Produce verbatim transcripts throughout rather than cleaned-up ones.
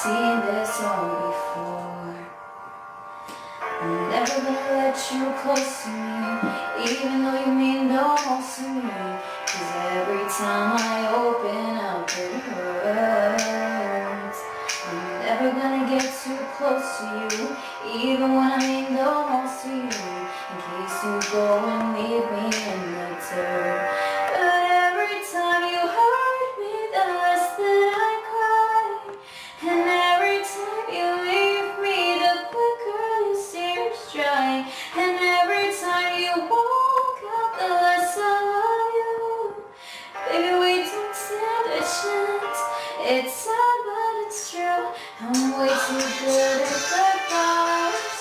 seen this all before. I'm never gonna let you close to me, even though you mean no most to me. Cause every time I open up it hurts. I'm never gonna get too close to you, even when I mean no most to you, in case you go and leave me in the dirt. But every time you hurt me, the less that I cry. And every time you leave me, the quicker your tears dry. And every time you walk out, the less I love you. Baby, we don't stand a chance. It's sad, but it's true. I'm way too good at goodbyes.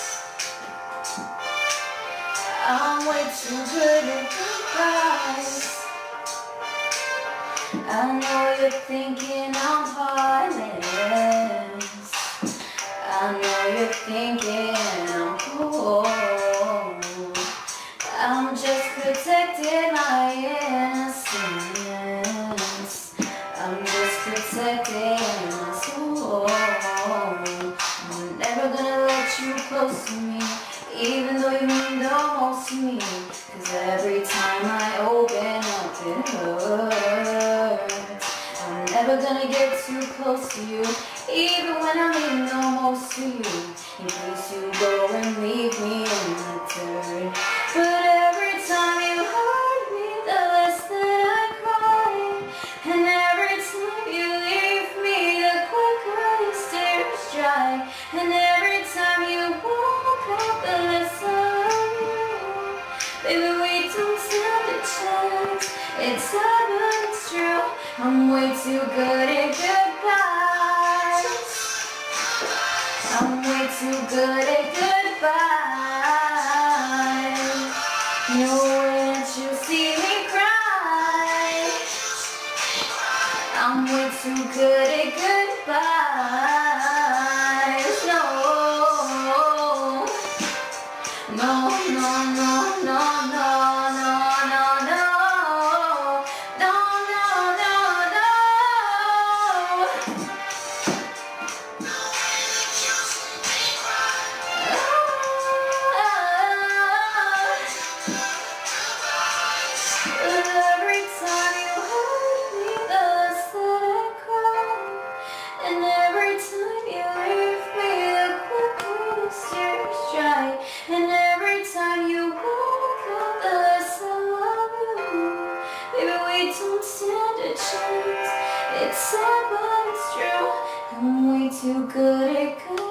I'm way too good at goodbyes. I know you're thinking I'm heartless. I know you're thinking I'm cold. I'm just protecting my innocence. I'm just protecting my soul. I'm never gonna let you close to me, even though you mean the most to me. Cause every time I open up it hurts. I'm never gonna get too close to you, even when I mean the most to you, in case you go and leave me in the dirt. But every time you hurt me, the less that I cry. And every time you leave me, the quicker your tears dry. And every time you walk out, the less I love you. Baby, we don't stand a chance. It's sad, but it's true. I'm way too good at goodbyes. I'm way too good at goodbyes. No way that you see me cry. I'm way too good at goodbyes. No, no, no, no, no, no, no, no, no. And every time you walk out, the less I love you. Baby, we don't stand a chance. It's sad, but it's true. I'm way too good at good.